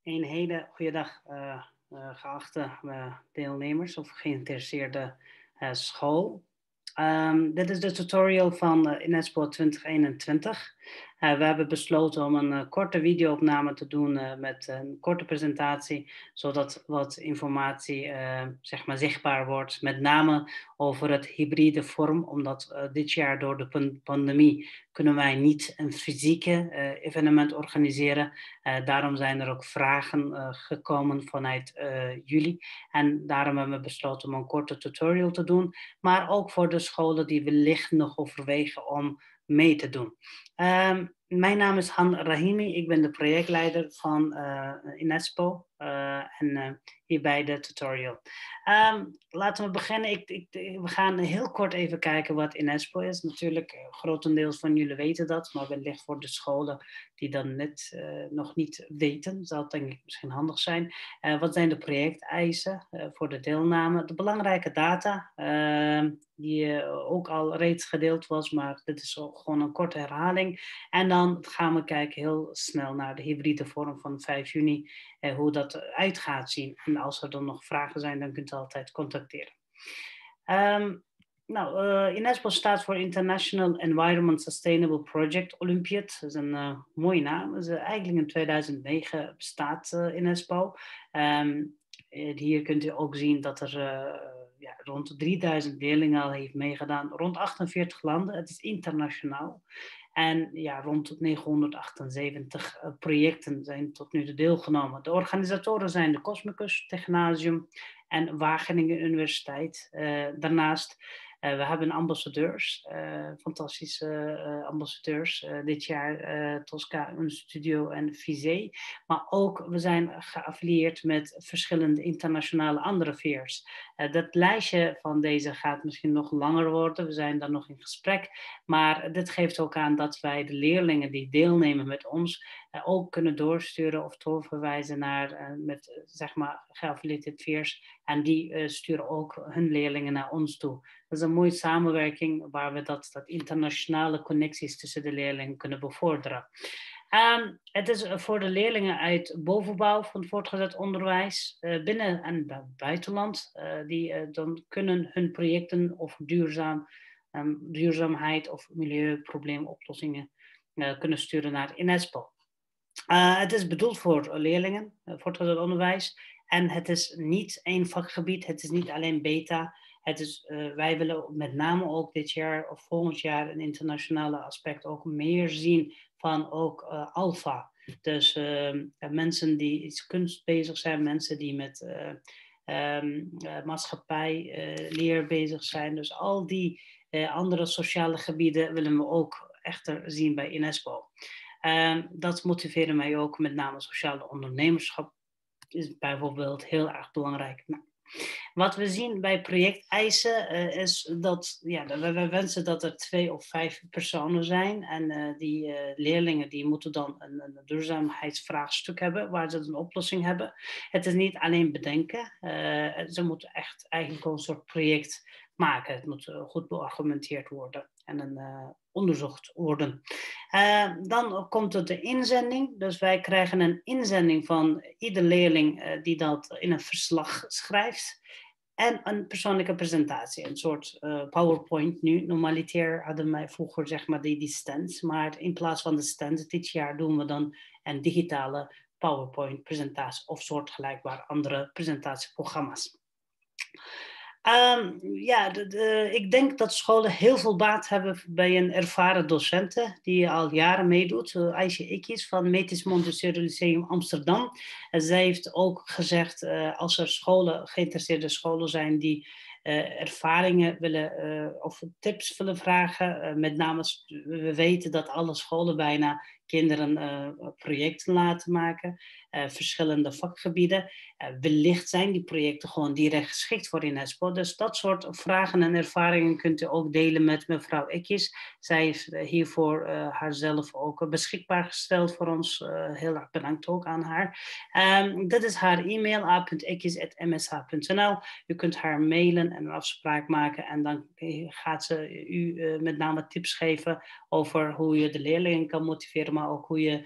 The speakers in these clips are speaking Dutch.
Een hele goede dag, geachte deelnemers of geïnteresseerde school. Dit is de tutorial van Inespo 2021. We hebben besloten om een korte videoopname te doen met een korte presentatie, zodat wat informatie zeg maar zichtbaar wordt, met name over het hybride vorm, omdat dit jaar door de pandemie kunnen wij niet een fysieke evenement organiseren. Daarom zijn er ook vragen gekomen vanuit jullie. En daarom hebben we besloten om een korte tutorial te doen. Maar ook voor de scholen die wellicht nog overwegen om mee te doen. Mijn naam is Han Rahimi. Ik ben de projectleider van Inespo. En hierbij de tutorial. Laten we beginnen. We gaan heel kort even kijken wat Inespo is. Natuurlijk, grotendeels van jullie weten dat, maar wellicht voor de scholen die dan net nog niet weten, zal het denk ik misschien handig zijn. Wat zijn de projecteisen voor de deelname? De belangrijke data, die ook al reeds gedeeld was, maar dit is gewoon een korte herhaling. En dan gaan we kijken heel snel naar de hybride vorm van 5 juni, hoe dat eruit gaat zien. En als er dan nog vragen zijn, dan kunt u altijd contacteren. Inespo staat voor International Environment Sustainable Project Olympiad. Dat is een mooie naam. Dat is, eigenlijk in 2009 bestaat Inespo. Hier kunt u ook zien dat er rond 3000 leerlingen al heeft meegedaan. Rond 48 landen. Het is internationaal. En ja, rond 978 projecten zijn tot nu toe deelgenomen. De organisatoren zijn de Cosmicus Technasium en Wageningen Universiteit. Daarnaast we hebben ambassadeurs, fantastische ambassadeurs. Dit jaar Tosca, een studio en Visé. Maar ook we zijn geaffilieerd met verschillende internationale andere fairs. Dat lijstje van deze gaat misschien nog langer worden. We zijn daar nog in gesprek. Maar dit geeft ook aan dat wij de leerlingen die deelnemen met ons ook kunnen doorsturen of doorverwijzen naar met zeg maar geaffilieerde fairs. En die sturen ook hun leerlingen naar ons toe. Dat is een mooie samenwerking waar we dat internationale connecties tussen de leerlingen kunnen bevorderen. Het is voor de leerlingen uit bovenbouw van voortgezet onderwijs, binnen- en buitenland, die dan kunnen hun projecten of duurzaamheid of milieuprobleemoplossingen kunnen sturen naar Inespo. Het is bedoeld voor leerlingen, voortgezet onderwijs. En het is niet één vakgebied, het is niet alleen beta. Wij willen met name ook dit jaar of volgend jaar een internationale aspect ook meer zien van ook alpha. Dus mensen die iets kunst bezig zijn, mensen die met maatschappijleer bezig zijn. Dus al die andere sociale gebieden willen we ook echter zien bij Inespo. Dat motiveert mij ook, met name sociale ondernemerschap is bijvoorbeeld heel erg belangrijk. Nou, wat we zien bij projecteisen is dat we wensen dat er 2 of 5 personen zijn. En die leerlingen die moeten dan een duurzaamheidsvraagstuk hebben waar ze een oplossing hebben. Het is niet alleen bedenken. Ze moeten echt eigenlijk een soort project maken. Het moet goed beargumenteerd worden en onderzocht worden. Dan komt het de inzending. Dus wij krijgen een inzending van ieder leerling die dat in een verslag schrijft. En een persoonlijke presentatie, een soort PowerPoint nu. Normaliter hadden wij vroeger zeg maar die stands, maar in plaats van de stands dit jaar doen we dan een digitale PowerPoint-presentatie of soortgelijkbaar andere presentatieprogramma's. Ik denk dat scholen heel veel baat hebben bij een ervaren docenten die al jaren meedoet. Aisje Ikkis van Metis Montessori Lyceum Amsterdam. Zij heeft ook gezegd, als er geïnteresseerde scholen zijn die ervaringen willen of tips willen vragen. Met name, we weten dat alle scholen bijna kinderen projecten laten maken. Verschillende vakgebieden. Wellicht zijn die projecten gewoon direct geschikt voor Inespo. Dus dat soort vragen en ervaringen kunt u ook delen met mevrouw Ikkis. Zij heeft hiervoor haarzelf ook beschikbaar gesteld voor ons. Heel erg bedankt ook aan haar. Dit is haar e-mail, a.ikkis@msh.nl. U kunt haar mailen en een afspraak maken. En dan gaat ze u met name tips geven over hoe je de leerlingen kan motiveren, maar ook hoe je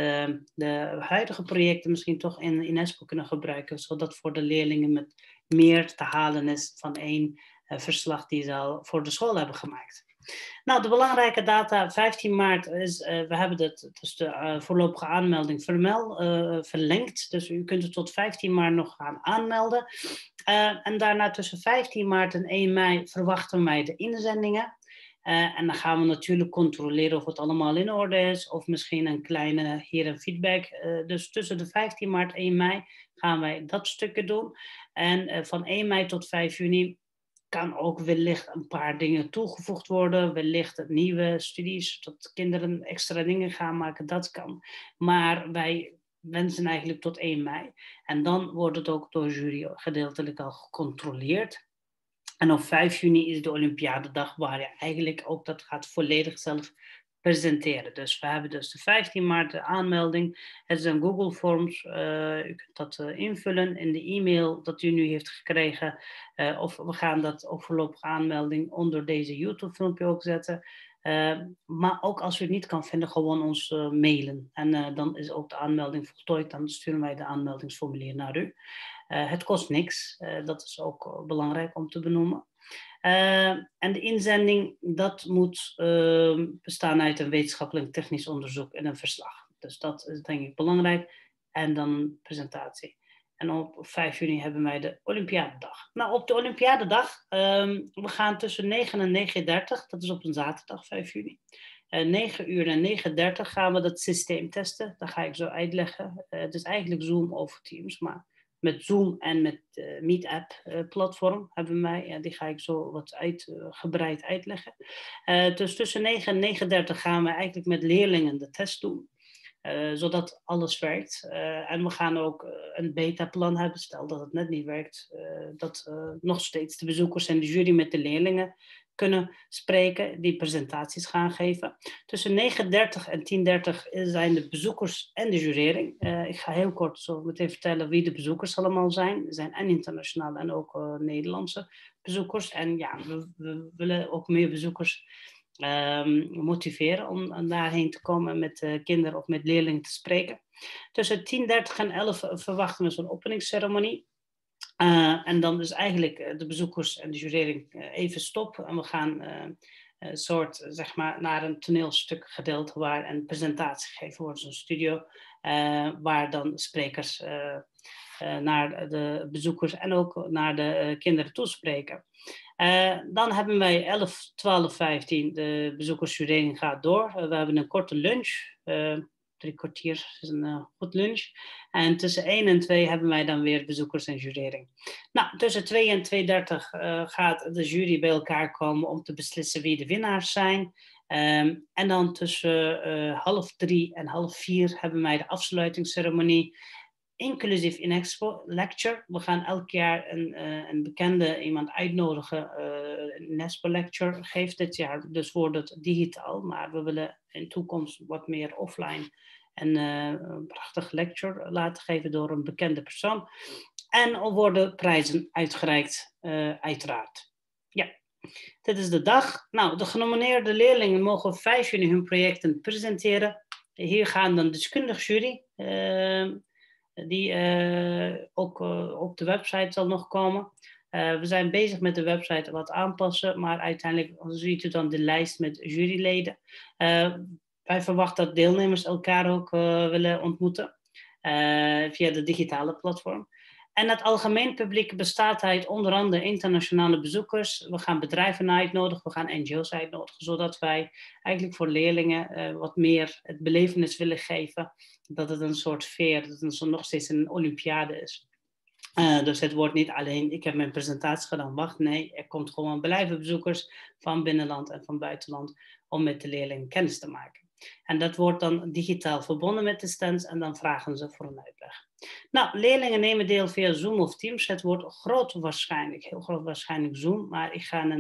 de huidige projecten misschien toch in Inespo kunnen gebruiken, zodat voor de leerlingen met meer te halen is van één verslag die ze al voor de school hebben gemaakt. Nou, de belangrijke data, 15 maart is, we hebben de voorlopige aanmelding verlengd. Dus u kunt het tot 15 maart nog gaan aanmelden. En daarna tussen 15 maart en 1 mei verwachten wij de inzendingen. En dan gaan we natuurlijk controleren of het allemaal in orde is, of misschien een kleine feedback. Dus tussen de 15 maart en 1 mei gaan wij dat stukje doen. En van 1 mei tot 5 juni kan ook wellicht een paar dingen toegevoegd worden. Wellicht nieuwe studies, dat kinderen extra dingen gaan maken, dat kan. Maar wij wensen eigenlijk tot 1 mei. En dan wordt het ook door de jury gedeeltelijk al gecontroleerd. En op 5 juni is de Olympiadedag, waar je eigenlijk ook dat gaat volledig zelf presenteren. Dus we hebben dus de 15 maart de aanmelding. Het is een Google Forms. U kunt dat invullen in de e-mail dat u nu heeft gekregen. Of we gaan dat ook voorlopige aanmelding onder deze YouTube filmpje ook zetten. Maar ook als u het niet kan vinden, gewoon ons mailen. En dan is ook de aanmelding voltooid. Dan sturen wij de aanmeldingsformulier naar u. Het kost niks. Dat is ook belangrijk om te benoemen. En de inzending, dat moet bestaan uit een wetenschappelijk technisch onderzoek en een verslag. Dus dat is denk ik belangrijk. En dan een presentatie. En op 5 juni hebben wij de Olympiadedag. Nou, op de Olympiadedag, we gaan tussen 9 en 9:30, dat is op een zaterdag 5 juni. 9 uur en 9:30 gaan we dat systeem testen. Dat ga ik zo uitleggen. Het is eigenlijk Zoom over Teams, maar met Zoom en met Meet-app platform hebben wij. Die ga ik zo wat uitgebreid uitleggen. Dus tussen 9 en 9:30 gaan we eigenlijk met leerlingen de test doen. Zodat alles werkt. En we gaan ook een beta-plan hebben. Stel dat het net niet werkt. Dat nog steeds de bezoekers en de jury met de leerlingen kunnen spreken, die presentaties gaan geven. Tussen 9:30 en 10:30 zijn de bezoekers en de jurering. Ik ga heel kort zo meteen vertellen wie de bezoekers allemaal zijn. Er zijn en internationale en ook Nederlandse bezoekers. En ja, we willen ook meer bezoekers motiveren om daarheen te komen met kinderen of met leerlingen te spreken. Tussen 10:30 en 11 verwachten we zo'n openingsceremonie. En dan is eigenlijk de bezoekers en de jurering even stop. En we gaan een soort, zeg maar, naar een toneelstuk gedeelte waar een presentatie gegeven wordt, zo'n studio, waar dan sprekers naar de bezoekers en ook naar de kinderen toespreken. Dan hebben wij 11, 12, 15, de bezoekersjurering gaat door. We hebben een korte lunch. 3 kwartier is een goed lunch. En tussen 1 en 2 hebben wij dan weer bezoekers en jurering. Nou, tussen 2 en 2:30 gaat de jury bij elkaar komen om te beslissen wie de winnaars zijn. En dan tussen 2:30 en 3:30 hebben wij de afsluitingsceremonie. Inclusief Inespo lecture. We gaan elk jaar een bekende iemand uitnodigen. Een Inespo lecture geeft dit jaar. Dus wordt het digitaal. Maar we willen in toekomst wat meer offline. En een prachtige lecture laten geven door een bekende persoon. En er worden prijzen uitgereikt, uiteraard. Ja, dit is de dag. Nou, de genomineerde leerlingen mogen op 5 juni hun projecten presenteren. Hier gaan dan deskundig jury. Die ook op de website zal nog komen. We zijn bezig met de website wat aanpassen, maar uiteindelijk ziet u dan de lijst met juryleden. Wij verwachten dat deelnemers elkaar ook willen ontmoeten via de digitale platform. En het algemeen publiek bestaat uit onder andere internationale bezoekers. We gaan bedrijven uitnodigen, we gaan NGO's uitnodigen, zodat wij eigenlijk voor leerlingen wat meer het belevenis willen geven. Dat het een soort sfeer, dat het nog steeds een Olympiade is. Dus het wordt niet alleen, ik heb mijn presentatie gedaan, wacht, nee, er komt gewoon blijven bezoekers van binnenland en van buitenland om met de leerlingen kennis te maken. En dat wordt dan digitaal verbonden met de stands en dan vragen ze voor een uitleg. Nou, leerlingen nemen deel via Zoom of Teams. Het wordt heel groot waarschijnlijk Zoom, maar ik ga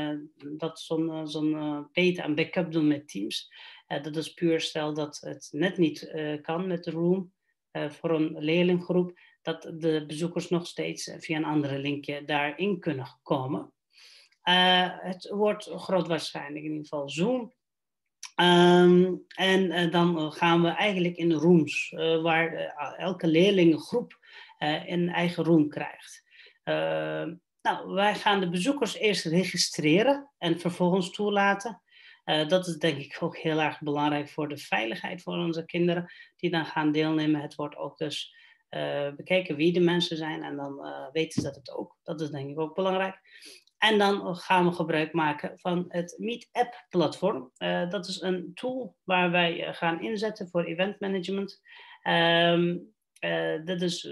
zo'n beta en backup doen met Teams. Dat is puur stel dat het net niet kan met de Room voor een leerlinggroep, dat de bezoekers nog steeds via een andere linkje daarin kunnen komen. Het wordt groot waarschijnlijk in ieder geval Zoom. Dan gaan we eigenlijk in rooms, waar elke leerlingengroep een eigen room krijgt. Nou, wij gaan de bezoekers eerst registreren en vervolgens toelaten. Dat is denk ik ook heel erg belangrijk voor de veiligheid van onze kinderen die dan gaan deelnemen. Het wordt ook dus bekeken wie de mensen zijn en dan weten ze dat het ook. Dat is denk ik ook belangrijk. En dan gaan we gebruik maken van het Meetup-platform. Dat is een tool waar wij gaan inzetten voor eventmanagement. Dat is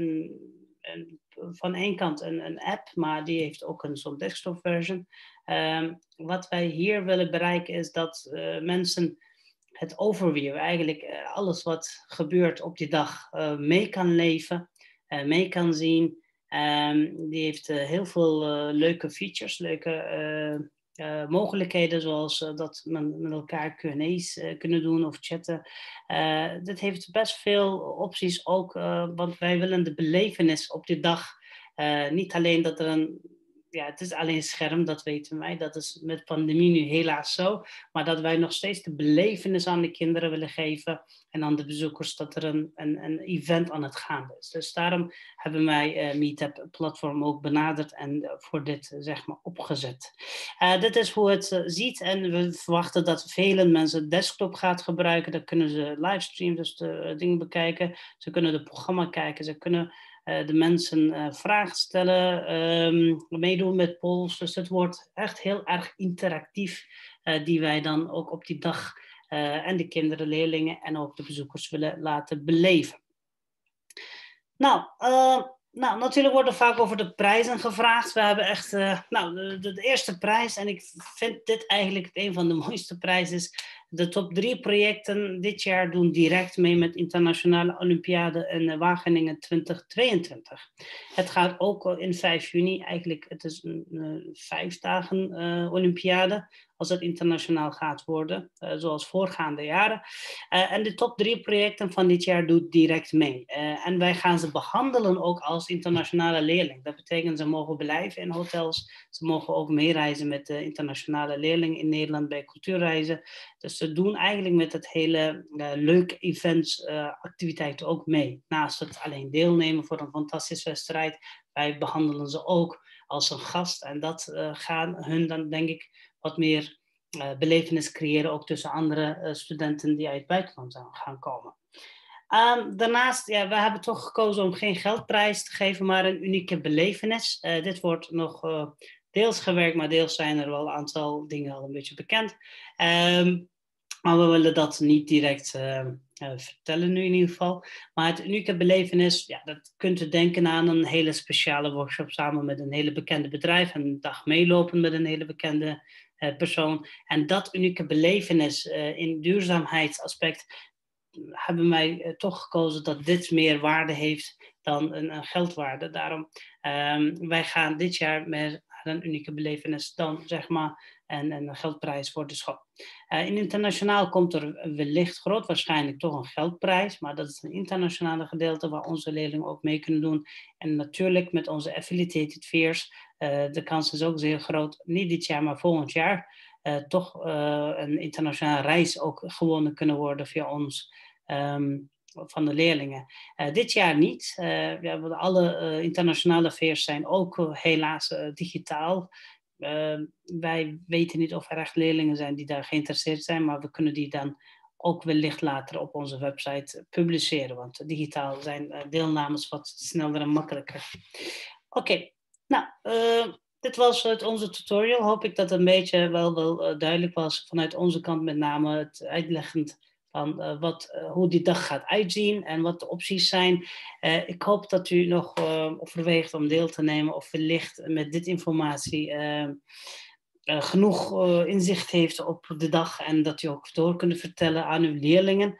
van één kant een app, maar die heeft ook zo'n desktop version. Wat wij hier willen bereiken is dat mensen het overview, eigenlijk alles wat gebeurt op die dag, mee kan leven, mee kan zien. Die heeft heel veel leuke features, leuke mogelijkheden, zoals dat men met elkaar Q&A's kunnen doen of chatten. Dit heeft best veel opties ook, want wij willen de belevenis op die dag. Niet alleen dat er het is alleen scherm, dat weten wij. Dat is met pandemie nu helaas zo. Maar dat wij nog steeds de belevenis aan de kinderen willen geven. En aan de bezoekers dat er een event aan het gaan is. Dus daarom hebben wij Meetup-platform ook benaderd en voor dit zeg maar opgezet. Dit is hoe het ziet. En we verwachten dat vele mensen desktop gaat gebruiken. Dan kunnen ze livestream, dus de dingen bekijken. Ze kunnen het programma kijken. Ze kunnen de mensen vragen stellen, meedoen met polls. Dus het wordt echt heel erg interactief, die wij dan ook op die dag en de kinderen, leerlingen en ook de bezoekers willen laten beleven. Nou, natuurlijk wordt er vaak over de prijzen gevraagd. We hebben echt, de eerste prijs, en ik vind dit eigenlijk een van de mooiste prijzen, is de top 3 projecten dit jaar doen direct mee met Internationale Olympiade in Wageningen 2022. Het gaat ook in 5 juni, eigenlijk het is een 5 dagen Olympiade, als het internationaal gaat worden, zoals voorgaande jaren. En de top 3 projecten van dit jaar doen direct mee. En wij gaan ze behandelen ook als internationale leerling. Dat betekent ze mogen blijven in hotels. Ze mogen ook meereizen met de internationale leerlingen in Nederland bij cultuurreizen. Dus ze doen eigenlijk met het hele leuke events activiteiten ook mee. Naast het alleen deelnemen voor een fantastische wedstrijd, wij behandelen ze ook als een gast. En dat gaan hun dan denk ik wat meer belevenis creëren, ook tussen andere studenten die uit het buitenland gaan komen. Daarnaast, we hebben toch gekozen om geen geldprijs te geven, maar een unieke belevenis. Dit wordt nog deels gewerkt, maar deels zijn er wel een aantal dingen al een beetje bekend. Maar we willen dat niet direct vertellen nu in ieder geval. Maar het unieke belevenis, dat kunt u denken aan een hele speciale workshop samen met een hele bekende bedrijf. Een dag meelopen met een hele bekende persoon. En dat unieke belevenis in duurzaamheidsaspect hebben wij toch gekozen dat dit meer waarde heeft dan een geldwaarde. Daarom, wij gaan dit jaar met een unieke belevenis dan zeg maar een geldprijs voor de school. In internationaal komt er wellicht groot waarschijnlijk toch een geldprijs, maar dat is een internationale gedeelte waar onze leerlingen ook mee kunnen doen. En natuurlijk met onze affiliated fairs, de kans is ook zeer groot, niet dit jaar, maar volgend jaar, toch een internationale reis ook gewonnen kunnen worden via ons. Van de leerlingen. Dit jaar niet. Alle internationale fairs zijn ook helaas digitaal. Wij weten niet of er echt leerlingen zijn die daar geïnteresseerd zijn, maar we kunnen die dan ook wellicht later op onze website publiceren, want digitaal zijn deelnames wat sneller en makkelijker. Oké, dit was onze tutorial. Hoop ik dat het een beetje wel duidelijk was vanuit onze kant, met name het uitleggend van hoe die dag gaat uitzien en wat de opties zijn. Ik hoop dat u nog overweegt om deel te nemen of wellicht met dit informatie genoeg inzicht heeft op de dag en dat u ook door kunt vertellen aan uw leerlingen.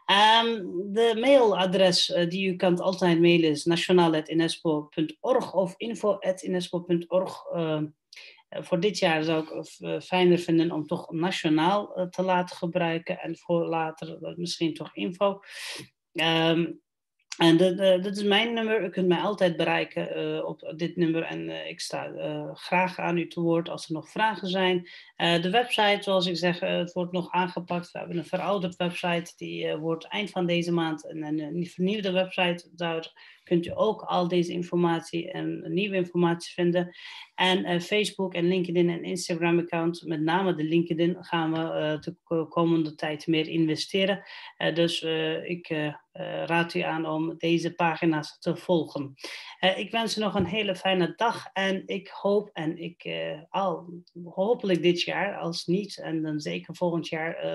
De mailadres die u kunt altijd mailen is nationaal@inespo.org of info@inespo.org. Voor dit jaar zou ik fijner vinden om toch nationaal te laten gebruiken en voor later misschien toch info. En dat is mijn nummer. U kunt mij altijd bereiken op dit nummer. En ik sta graag aan u te woord als er nog vragen zijn. De website, zoals ik zeg, het wordt nog aangepakt. We hebben een verouderd website. Die wordt eind van deze maand een vernieuwde website. Daar kunt u ook al deze informatie en nieuwe informatie vinden. En Facebook en LinkedIn en Instagram account, met name de LinkedIn, gaan we de komende tijd meer investeren. Dus ik raad u aan om deze pagina's te volgen. Ik wens u nog een hele fijne dag en ik hoop hopelijk dit jaar, als niet, en dan zeker volgend jaar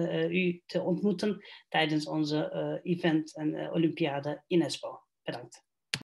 u te ontmoeten tijdens onze event en Olympiade in Espoo. Bedankt.